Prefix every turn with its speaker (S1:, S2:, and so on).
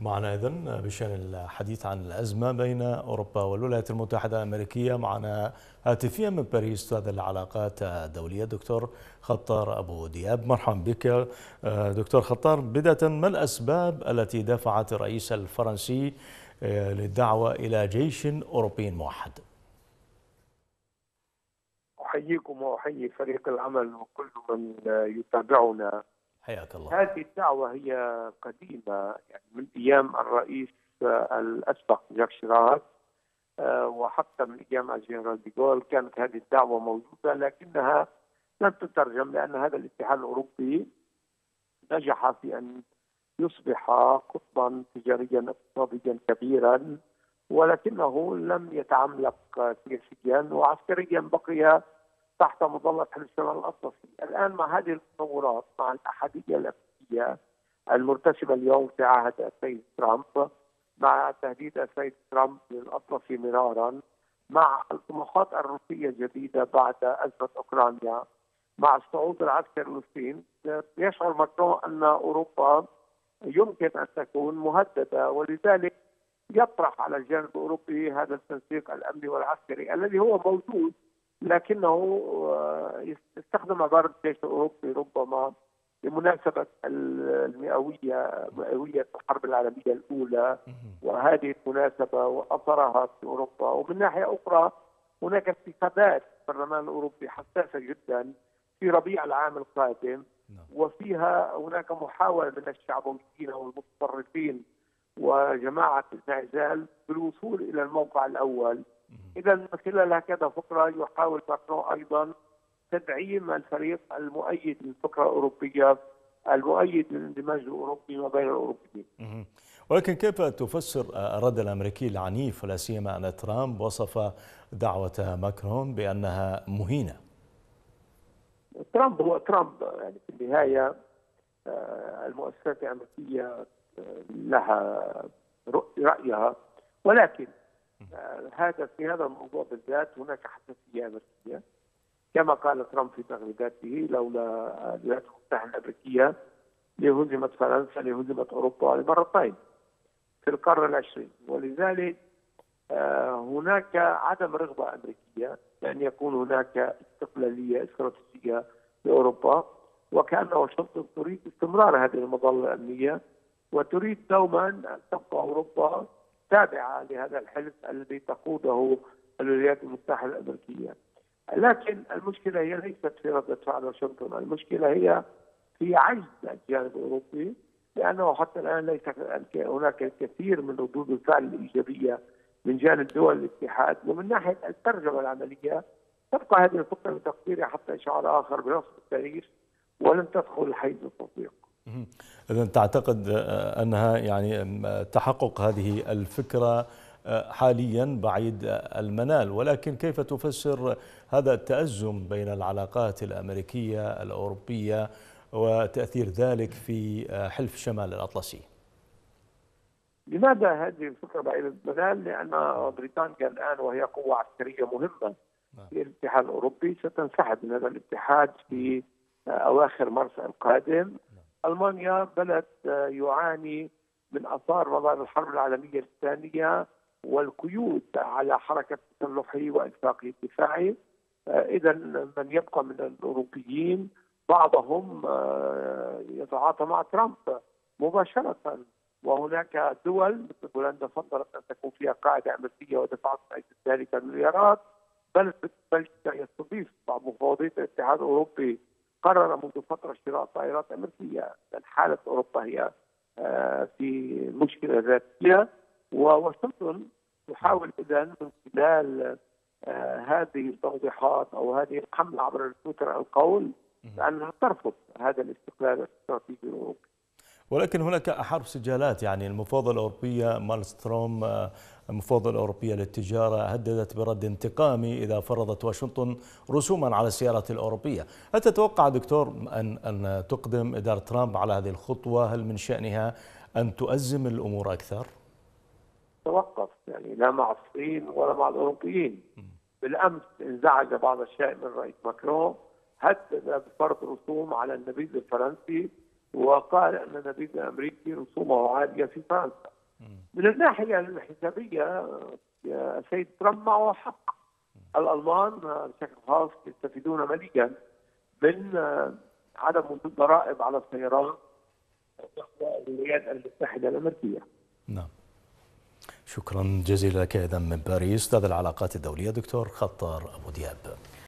S1: معنا إذن بشأن الحديث عن الأزمة بين أوروبا والولايات المتحدة الأمريكية. معنا هاتفيا من باريس أستاذ العلاقات الدولية دكتور خطار أبو دياب. مرحبا بك دكتور خطار. بداية، ما الأسباب التي دفعت الرئيس الفرنسي للدعوة إلى جيش أوروبي موحد؟
S2: أحييكم وأحيي فريق العمل وكل من يتابعنا.
S1: حياك الله.
S2: هذه الدعوة هي قديمة، يعني من أيام الرئيس الأسبق جاك شيراك، وحتى من أيام الجنرال ديغول كانت هذه الدعوة موجودة، لكنها لم تترجم لأن هذا الاتحاد الأوروبي نجح في أن يصبح قطبا تجاريا اقتصاديا كبيرا، ولكنه لم يتعمق سياسيا وعسكريا، بقي تحت مظلة حلف الشمال الأطلسي. الآن مع هذه التطورات، مع الأحادية الأمريكية المرتسمة اليوم في عهد السيد ترامب، مع تهديد السيد ترامب للأطلسي مرارا، مع الطموحات الروسية الجديدة بعد أزمة أوكرانيا، مع الصعود العسكري للصين، يشعر ماكرون أن أوروبا يمكن أن تكون مهددة، ولذلك يطرح على الجانب الأوروبي هذا التنسيق الأمني والعسكري الذي هو موجود، لكنه يستخدم عبارة الجيش الأوروبي ربما بمناسبة مئوية الحرب العالمية الأولى، وهذه المناسبة وأثرها في أوروبا. ومن ناحية أخرى هناك انتخابات البرلمان الأوروبي حساسة جدا في ربيع العام القادم، وفيها هناك محاولة من الشعبويين والمتطرفين وجماعة الانعزال بالوصول إلى الموقع الأول. إذا من خلال هكذا فكرة يحاول ماكرون أيضا تدعيم الفريق المؤيد للفكرة الأوروبية، المؤيد للاندماج الأوروبي ما بين الأوروبيين.
S1: ولكن كيف تفسر الرد الأمريكي العنيف، ولا سيما أن ترامب وصف دعوة ماكرون بأنها مهينة؟
S2: ترامب هو ترامب، يعني في النهاية المؤسسات الأمريكية لها رأيها، ولكن في هذا الموضوع بالذات هناك حساسية أمريكية. كما قال ترامب في تغريداته: لولا الولايات المتحدة الأمريكية لهزمت فرنسا، لهزمت أوروبا لمرتين في القرن العشرين. ولذلك هناك عدم رغبة أمريكية بأن يكون هناك استقلالية استراتيجية لأوروبا، وكأن واشنطن تريد استمرار هذه المظلة الأمنية، وتريد دوما أن تبقى أوروبا تابعة لهذا الحلف الذي تقوده الولايات المتحدة الأمريكية. لكن المشكلة هي ليست في ردة فعل واشنطن، المشكلة هي في عجز الجانب الأوروبي، لأنه حتى الآن ليس هناك الكثير من ردود الفعل الإيجابية من جانب دول الاتحاد. ومن ناحية الترجمة العملية تبقى هذه الفكرة بتقديري حتى إشعار آخر بنصف التاريخ ولن تدخل حيز التطبيق.
S1: إذن تعتقد أنها يعني تحقق هذه الفكرة حاليا بعيد المنال، ولكن كيف تفسر هذا التأزم بين العلاقات الأمريكية الأوروبية وتأثير ذلك في حلف شمال الأطلسي؟
S2: لماذا هذه الفكرة بعيدة المنال؟ لأن بريطانيا الآن وهي قوة عسكرية مهمة في الاتحاد الأوروبي ستنسحب من هذا الاتحاد في أواخر مارس القادم. ألمانيا بلد يعاني من آثار ما بعد الحرب العالمية الثانية والقيود على حركة تسلحه وإنفاقه الدفاعي. إذا من يبقى من الأوروبيين بعضهم يتعاطى مع ترامب مباشرة، وهناك دول مثل بولندا فضلت أن تكون فيها قاعدة أمريكية ودفعت ذلك المليارات. بلجيكا يستضيف بعض مفوضية الاتحاد الأوروبي قرر منذ فترة شراء طائرات أمريكية. حالة أوروبا هي في مشكلة ذاتية، وواشنطن تحاول إذن من خلال هذه التوضيحات أو هذه الحملة عبر تويتر القول أنها ترفض هذا الاستقلال الاستراتيجي الأوروبي.
S1: ولكن هناك أحرف سجالات، يعني المفوضة الأوروبية مالستروم المفوضة الأوروبية للتجارة هددت برد انتقامي إذا فرضت واشنطن رسوما على السيارات الأوروبية. هل تتوقع دكتور أن تقدم إدارة ترامب على هذه الخطوة؟ هل من شأنها أن تؤزم الأمور أكثر؟
S2: توقف، يعني لا مع الصين ولا مع الأوروبيين. بالأمس انزعج بعض الشيء من الرئيس ماكرون، هدد بفرض رسوم على النبيذ الفرنسي، وقال أن النبيذ الأمريكي رسومه عالية في فرنسا. من الناحية الحسابية السيد ترامب معه حق. الألمان بشكل خاص يستفيدون مليا من عدم وجود ضرائب على السيارات نحو الولايات المتحدة الأمريكية.
S1: نعم. شكرا جزيلا لك إذا من باريس أستاذ العلاقات الدولية دكتور خطر أبو دياب.